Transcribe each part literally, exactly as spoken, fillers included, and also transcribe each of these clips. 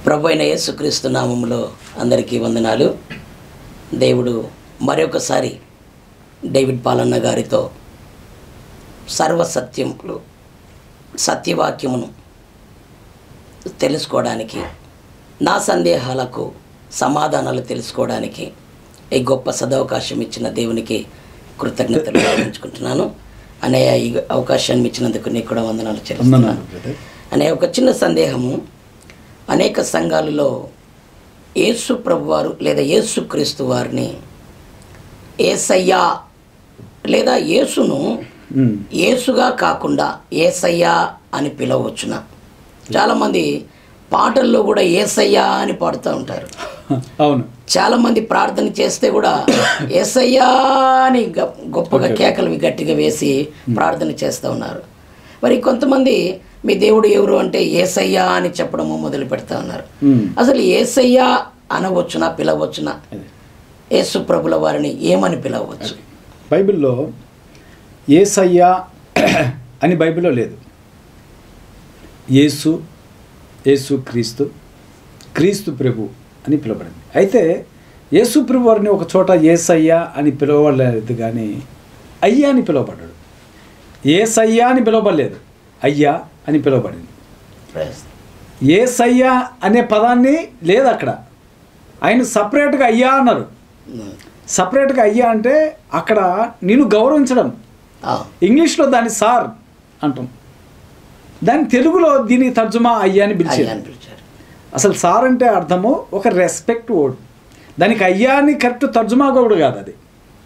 ప్రభు అయిన యేసుక్రీస్తు నామములో అందరికీ వందనాలు. దేవుడు మరొకసారి డేవిడ్ పాలన్న గారితో సర్వసత్యములు సత్యవాక్యమును తెలుసుకోవడానికి, నా సందేహాలకు సమాధానాలు తెలుసుకోవడానికి ఈ గొప్ప సదవకాశం ఇచ్చిన దేవునికి కృతజ్ఞతలు భావించుకుంటున్నాను. అనే ఈ అవకాశాన్ని ఇచ్చినందుకు నీకు కూడా వందనాలు చెల్లిస్తున్నాను. అనే ఒక చిన్న సందేహము, అనేక సంఘాలలో యేసు ప్రభువారు లేదా యేసు క్రీస్తు వారిని యేసయ్యా లేదా యేసును యేసుగా కాకుండా యేసయ్యా అని పిలవచ్చున. చాలామంది పాటల్లో కూడా యేసయ్యా అని పాడుతూ ఉంటారు. అవును, చాలామంది ప్రార్థన చేస్తే కూడా యేసయ్యా అని గొప్పగా కేకలు గట్టిగా వేసి ప్రార్థన చేస్తూ ఉన్నారు. మరి కొంతమంది మీ దేవుడు ఎవరు అంటే యేసయ్యా అని చెప్పడము మొదలు పెడతా ఉన్నారు. అసలు యేసయ్యా అనవచ్చునా, పిలవచ్చునా? యేసు ప్రభుల వారిని ఏమని పిలవచ్చు? బైబిల్లో యేసయ్యా అని బైబిల్లో లేదు. యేసు, యేసు క్రీస్తు, క్రీస్తు ప్రభు అని పిలవబడింది. అయితే యేసు ప్రభు వారిని ఒక చోట యేసయ్యా అని పిలవలేదు, కానీ అయ్యా అని పిలువబడ్డాడు. యేసయ్యా అని పిలవబడలేదు, అయ్యా అని పిలువబడింది. యేసయ్యా అనే పదాన్ని లేదు అక్కడ. ఆయన సపరేట్గా అయ్యా అన్నారు. సపరేట్గా అయ్యా అంటే అక్కడ నేను గౌరవించడం. ఇంగ్లీష్లో దాన్ని సార్ అంటాం, దాని తెలుగులో దీని తర్జుమా అయ్యా అని పిలిచారు. అసలు సార్ అంటే అర్థము ఒక రెస్పెక్ట్ వర్డ్. దానికి అయ్యా అని కరెక్ట్ తర్జుమా కూడా కాదు. అది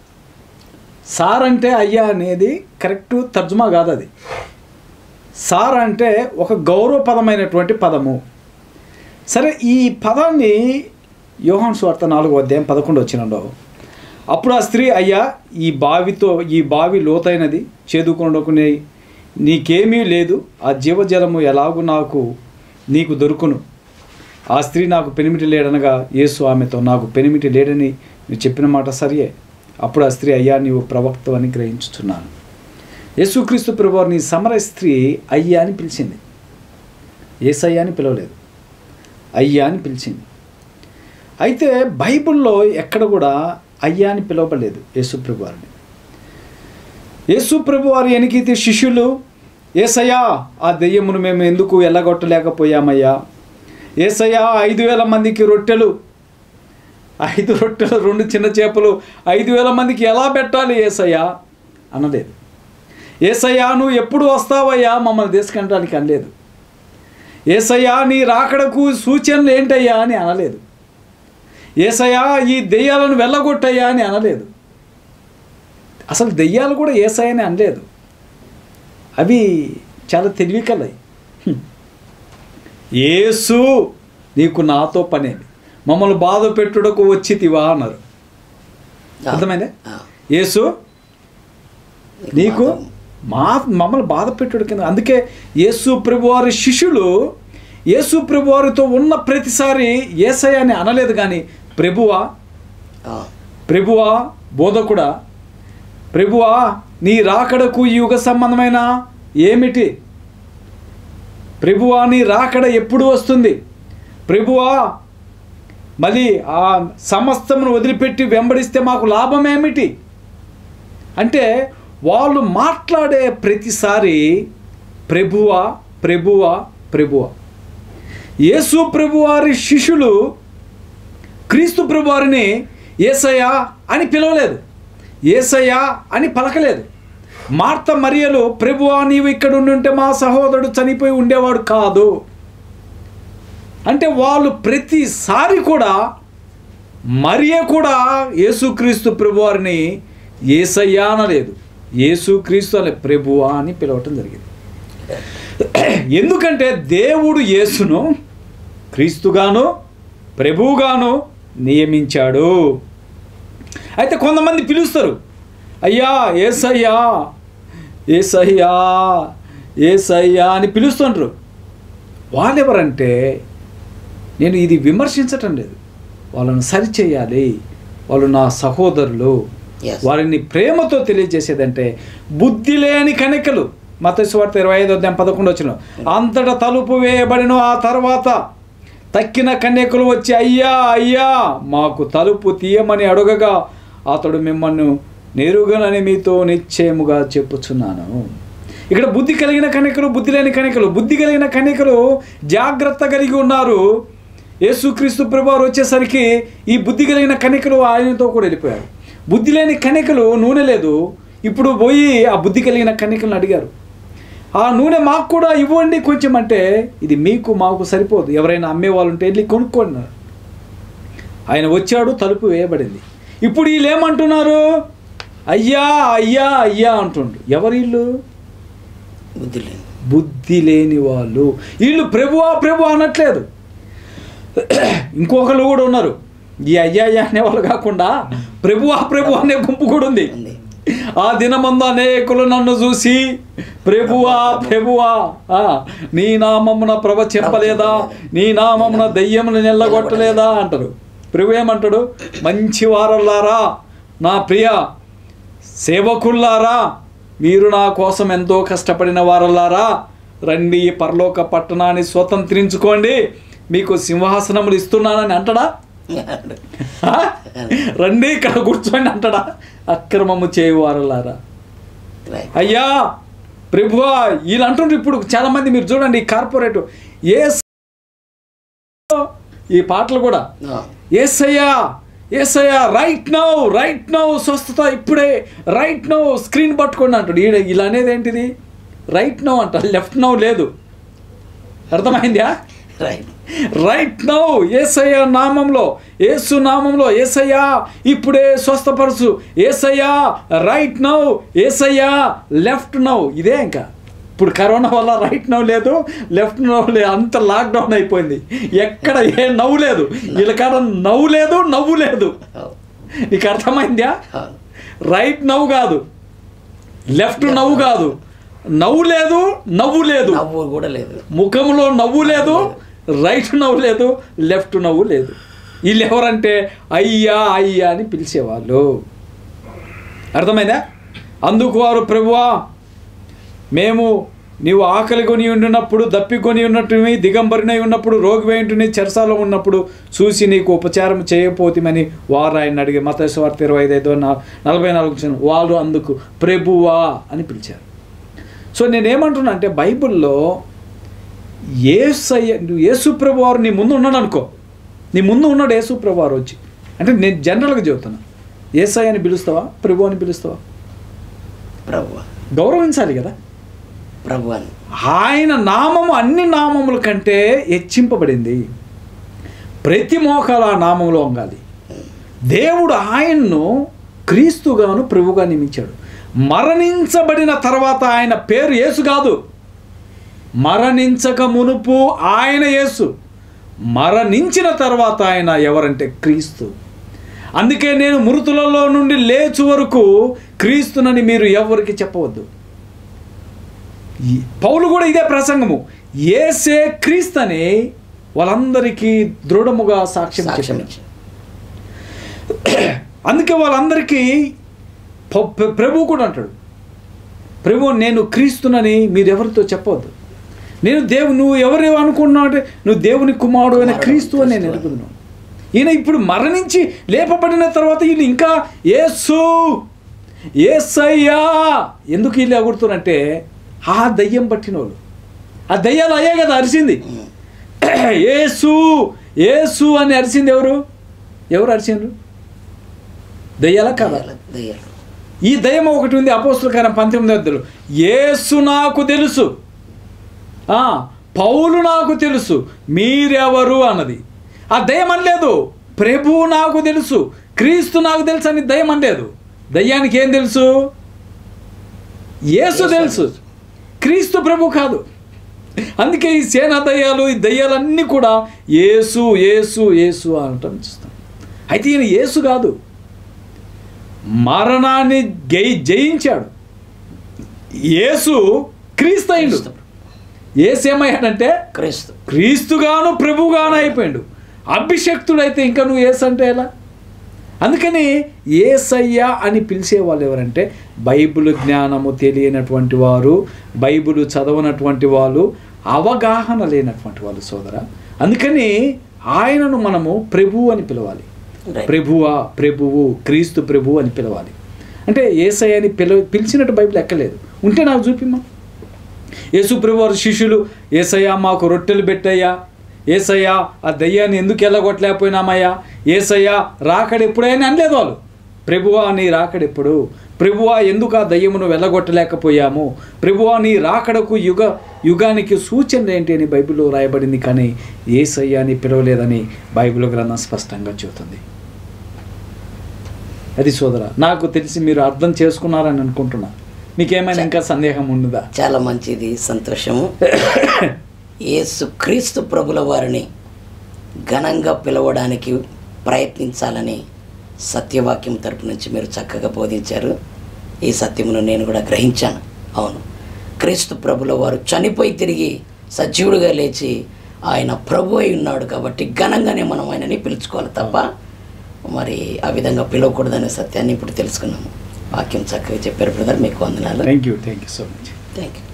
సార్ అంటే అయ్యా అనేది కరెక్ట్ తర్జుమా కాదు. అది సార్ అంటే ఒక గౌరవపదమైనటువంటి పదము. సరే, ఈ పదాన్ని యోహాను సువార్త నాలుగో అధ్యాయం పదకొండు వచ్చినంలో, అప్పుడు ఆ స్త్రీ, అయ్యా ఈ బావితో ఈ బావి లోతైనది, చేదుకొనుటకునే నీకేమీ లేదు, ఆ జీవజలము ఎలాగూ నాకు నీకు దొరుకును. ఆ స్త్రీ, నాకు పెనిమిటి లేడనగా యేసు ఆమెతో, నాకు పెనిమిటి లేడని నువ్వు చెప్పిన మాట సరియే. అప్పుడు ఆ స్త్రీ, అయ్యా నీవు ప్రవక్త అని గ్రహించుతున్నాను. యేసుక్రీస్తు ప్రభువారిని సమర స్త్రీ అయ్యా అని పిలిచింది. యేసయ్యా అని పిలవలేదు, అయ్యా అని పిలిచింది. అయితే బైబిల్లో ఎక్కడ కూడా అయ్యా అని పిలవబడలేదు యేసు ప్రభువారిని. యేసు ప్రభువారి ఎనికితే శిష్యులు, యేసయ్యా ఆ దెయ్యమును మేము ఎందుకు ఎల్లగొట్టలేకపోయామయ్యా? యేసయ్యా ఐదు వేల మందికి రొట్టెలు ఐదు రొట్టెలు రెండు చిన్న చేపలు ఐదు వేల మందికి ఎలా పెట్టాలి యేసయ్యా అనలేదు. యేసయ్యా నువ్వు ఎప్పుడు వస్తావయ్యా మమ్మల్ని తీసుకెళ్ళడానికి అనలేదు. యేసయ్యా నీ రాకడకు సూచనలు ఏంటయ్యా అని అనలేదు. యేసయ్యా ఈ దెయ్యాలను వెళ్ళగొట్టయ్యా అని అనలేదు. అసలు దెయ్యాలు కూడా యేసయ్యని అనలేదు. అవి చాలా తెలివి కలయి. యేసు నీకు నాతో పనేది, మమ్మల్ని బాధ పెట్టుటకు వచ్చితివా అన్నారు. అర్థమైందే? యేసు నీకు మా మమ్మల్ని బాధ పెట్టుడు కింద. అందుకే యేసు ప్రభువారి శిష్యులు యేసు ప్రభువారితో ఉన్న ప్రతిసారి యేసయ్య అని అనలేదు, కానీ ప్రభువా, ప్రభువా, బోధకుడా, ప్రభువా నీ రాకడకు యుగ సంబంధమైన ఏమిటి? ప్రభువా నీ రాకడ ఎప్పుడు వస్తుంది? ప్రభువా మళ్ళీ ఆ సమస్తమును వదిలిపెట్టి వెంబడిస్తే మాకు లాభం ఏమిటి? అంటే వాళ్ళు మాట్లాడే ప్రతిసారి ప్రభువా, ప్రభువా, ప్రభువా. యేసు ప్రభువారి శిష్యులు క్రీస్తు ప్రభువారిని యేసయ్యా అని పిలవలేదు, యేసయ్యా అని పలకలేదు. మార్త మరియలు, ప్రభువా నీవు ఇక్కడ ఉండుంటే మా సహోదరుడు చనిపోయి ఉండేవాడు కాదు అంటే వాళ్ళు ప్రతిసారి కూడా, మరియ కూడా యేసుక్రీస్తు ప్రభువారిని యేసయ్యా అనలేదు, యేసుక్రీస్తు అనే ప్రభువా అని పిలవటం జరిగింది. ఎందుకంటే దేవుడు యేసును క్రీస్తుగాను ప్రభువుగాను నియమించాడు. అయితే కొంతమంది పిలుస్తారు, అయ్యా యేసయ్యా, యేసయ్యా, యేసయ్యా అని పిలుస్తుంటారు. వాళ్ళెవరంటే, నేను ఇది విమర్శించటం లేదు, వాళ్ళను సరిచేయాలి, వాళ్ళు నా సహోదరులు, వారిని ప్రేమతో తెలియజేసేదంటే బుద్ధి లేని కణికలు. మత్తయి సువార్త ఇరవై ఐదు అధ్యాయం పదకొండు వచ్చిన, అంతటా తలుపు వేయబడిన ఆ తర్వాత తక్కిన కన్యకులు వచ్చి అయ్యా అయ్యా మాకు తలుపు తీయమని అడగగా అతడు మిమ్మల్ని నేరుగానని మీతో నిశ్చయముగా చెప్పుచున్నాను. ఇక్కడ బుద్ధి కలిగిన కన్యకలు, బుద్ధి లేని కన్యకలు. బుద్ధి కలిగిన కన్యకలు జాగ్రత్త కలిగి ఉన్నారు. యేసుక్రీస్తు ప్రభువారు వచ్చేసరికి ఈ బుద్ధి కలిగిన కన్యకలు ఆయనతో కూడా వెళ్ళిపోయారు. బుద్ధి లేని కన్యకలు నూనె లేదు, ఇప్పుడు పోయి ఆ బుద్ధి కలిగిన కన్యకలను అడిగారు, ఆ నూనె మాకు కూడా ఇవ్వండి కొంచెం అంటే, ఇది మీకు మాకు సరిపోదు, ఎవరైనా అమ్మేవాళ్ళు ఉంటే వెళ్ళి కొనుక్కోండి. ఆయన వచ్చాడు, తలుపు వేయబడింది. ఇప్పుడు వీళ్ళు ఏమంటున్నారు? అయ్యా అయ్యా అయ్యా అంటుండ్రు. ఎవరు వీళ్ళు? బుద్ధి లేని బుద్ధి లేని వాళ్ళు. వీళ్ళు ప్రభువా ప్రభు అనట్లేదు. ఇంకొకరు కూడా ఉన్నారు, ఈ అయ్యా అయ్యా అనేవాళ్ళు కాకుండా ప్రభువా ప్రభు అనే గుంపు కూడా ఉంది. ఆ దినమందు అనేకులు నన్ను చూసి ప్రభువా ప్రభువా నీ నామమున ప్రవచింపలేదా, నీ నామమున దెయ్యమును నెల్లగొట్టలేదా అంటారు. ప్రభు ఏమంటాడు? మంచి వారలారా, నా ప్రియ సేవకుల్లారా, మీరు నా కోసం ఎంతో కష్టపడిన వారలారా, రండి పరలోక పట్టణాన్ని స్వతంత్రించుకోండి, మీకు సింహాసనములు ఇస్తున్నానని అంటాడా? రండి ఇక్కడ కూర్చోండి అంటాడా? అక్రమము చేయువారలారా. అయ్యా ప్రభువా వీళ్ళు అంటుండ్రు. ఇప్పుడు చాలా మంది మీరు చూడండి, ఈ కార్పొరేట్ ఏ ఈ పాటలు కూడా Yesayya Yesayya right now right now స్వస్థత ఇప్పుడే, రైట్ నౌ స్క్రీన్ పట్టుకోండి అంటాడు. ఈడ ఇలా అనేది ఏంటిది? రైట్ నౌ అంట, లెఫ్ట్ నౌ లేదు. అర్థమైందా? రైట్ నౌ యేసయ్య నామంలో, యేసు నామంలో యేసయ్యా ఇప్పుడే స్వస్థపరచు, Yesayya right now, Yesayya left now. ఇదే ఇంకా ఇప్పుడు కరోనా వల్ల రైట్ నౌ లేదు, లెఫ్ట్ నౌ లేదు, అంత లాక్డౌన్ అయిపోయింది. ఎక్కడ ఏ నవ్వు లేదు, వీళ్ళకాడ నవ్వు లేదు, నవ్వు లేదు. నీకు అర్థమైందా? రైట్ నవ్వు కాదు, లెఫ్ట్ నవ్వు కాదు, నవ్వు లేదు, నవ్వు లేదు, నవ్వు కూడా లేదు, ముఖంలో నవ్వు లేదు, రైట్ నవ్వు లేదు, లెఫ్ట్ నవ్వు లేదు. వీళ్ళు ఎవరంటే అయ్యా అయ్యా అని పిలిచేవాళ్ళు. అర్థమైందా? అందుకు వారు ప్రభువా మేము నీవు ఆకలి కొని ఉండినప్పుడు, దప్పి కొని ఉన్నట్టువి, దిగంబరినై ఉన్నప్పుడు, రోగి వేయింటుని, చెరసాలో ఉన్నప్పుడు చూసి నీకు ఉపచారం చేయపోతామని వారు ఆయన అడిగి. మత్తయి సువార్త ఇరవై ఐదు ఐదు నలభై నాలుగు వాళ్ళు అందుకు ప్రభువా అని పిలిచారు. సో నేనేమంటున్నా అంటే బైబిల్లో యేసయ్య యేసు ప్రభు వారు నీ ముందు ఉన్నాడు అనుకో, నీ ముందు ఉన్నాడు యేసు ప్రభు వారు వచ్చి, అంటే నేను జనరల్గా చెబుతున్నా, యేసయ్య అని పిలుస్తావా, ప్రభు అని పిలుస్తావా? ప్రభు గౌరవించాలి కదా ప్రభు అని. ఆయన నామము అన్ని నామముల కంటే హెచ్చింపబడింది. ప్రతి మోకాల ఆ నామంలో వంగాలి. దేవుడు ఆయన్ను క్రీస్తుగాను ప్రభుగా నియమించాడు. మరణించబడిన తర్వాత ఆయన పేరు యేసు కాదు, మరణించక మునుపు ఆయన యేసు, మరణించిన తర్వాత ఆయన ఎవరంటే క్రీస్తు. అందుకే నేను మృతులలో నుండి లేచు వరకు క్రీస్తునని మీరు ఎవరికి చెప్పవద్దు. పౌలు కూడా ఇదే ప్రసంగము, యేసే క్రీస్తని వాళ్ళందరికీ దృఢముగా సాక్ష్యం చెప్పాడు. అందుకే వాళ్ళందరికీ ప్రభు కూడా అంటాడు, ప్రభు నేను క్రీస్తునని మీరు ఎవరితో చెప్పవద్దు. నేను దేవు నువ్వు ఎవరు అనుకున్నావు అంటే నువ్వు దేవుని కుమారుడు అయిన క్రీస్తు అని నేను ఎరుగుతున్నాను. ఈయన ఇప్పుడు మరణించి లేపబడిన తర్వాత వీళ్ళు ఇంకా యేసు యేసయ్యా ఎందుకు వీళ్ళు ఎగురుతున్నారంటే ఆ దయ్యం పట్టిన వాళ్ళు, ఆ దయ్యాలు అయ్యే కదా అరిచింది. యేసు యేసు అని అరిచింది ఎవరు? ఎవరు అరిచిండ్రు? దయ్యాల కదా. ఈ దయ్యం ఒకటి ఉంది, అపోస్తుల కార్యం పంతొమ్మిది వద్దలు, యేసు నాకు తెలుసు, పౌలు నాకు తెలుసు, మీరెవరు అన్నది. ఆ దయ్యం అనలేదు ప్రభు నాకు తెలుసు, క్రీస్తు నాకు తెలుసు అని దయ్యం అనలేదు. దయ్యానికి ఏం తెలుసు? యేసు తెలుసు, క్రీస్తు ప్రభు కాదు. అందుకే ఈ సేనా దయ్యాలు, ఈ దయ్యాలన్నీ కూడా యేసు యేసు యేసు అనటం చూస్తాం. అయితే ఈయన యేసు కాదు, మరణాన్ని జయి జయించాడు. యేసు క్రీస్తు అయిండు. యేసు ఏమయ్యాడంటే క్రీస్తు క్రీస్తుగాను ప్రభుగాను అయిపోయాడు. అభిషక్తుడైతే ఇంకా నువ్వు యేసు అంటే ఎలా? అందుకని యేసయ్య అని పిలిచేవాళ్ళు ఎవరంటే బైబిల్ జ్ఞానము తెలియనటువంటి వారు, బైబిల్ చదవనటువంటి వాళ్ళు, అవగాహన లేనటువంటి వాళ్ళు. సోదర, అందుకని ఆయనను మనము ప్రభువు అని పిలవాలి. ప్రభువా, ప్రభువు, క్రీస్తు ప్రభువు అని పిలవాలి. అంటే యేసయ్యని పిల పిలిచినట్టు బైబిల్ ఎక్కలేదు. ఉంటే నాకు చూపిమ్మా. యేసు ప్రభు వారి శిష్యులు, యేసయ్యా మాకు రొట్టెలు పెట్టయ్యా, యేసయ్యా ఆ దయ్యాన్ని ఎందుకు వెళ్ళగొట్టలేకపోయినామయ్యా, యేసయ్యా రాకడ ఎప్పుడైనా అనలేదు వాళ్ళు. ప్రభువా నీ రాకడెప్పుడు, ప్రభువా ఎందుకు ఆ దయ్యమును వెళ్ళగొట్టలేకపోయాము, ప్రభువా నీ రాకడకు యుగ యుగానికి సూచనలు ఏంటి అని బైబిల్లో రాయబడింది. కానీ యేసయ్య అని పిలవలేదని బైబిల్ గ్రంథం స్పష్టంగా చెబుతుంది. అది సోదరా, నాకు తెలిసి మీరు అర్థం చేసుకున్నారని అనుకుంటున్నా. మీకేమైనా ఇంకా సందేహం ఉండదా? చాలా మంచిది, సంతోషము. యేసు క్రీస్తు ప్రభుల వారిని ఘనంగా పిలవడానికి ప్రయత్నించాలని సత్యవాక్యం తరపు నుంచి మీరు చక్కగా బోధించారు. ఈ సత్యమును నేను కూడా గ్రహించాను. అవును, క్రీస్తు ప్రభుల వారు చనిపోయి తిరిగి సజీవుడిగా లేచి ఆయన ప్రభు అయి ఉన్నాడు కాబట్టి ఘనంగానే మనం ఆయనని పిలుచుకోవాలి తప్ప మరి ఆ విధంగా పిలవకూడదనే సత్యాన్ని ఇప్పుడు తెలుసుకున్నాము. వాక్యం చక్కగా చెప్పారు బ్రదర్, మీకు వందనాలు. Thank you thank you so much. Thank you.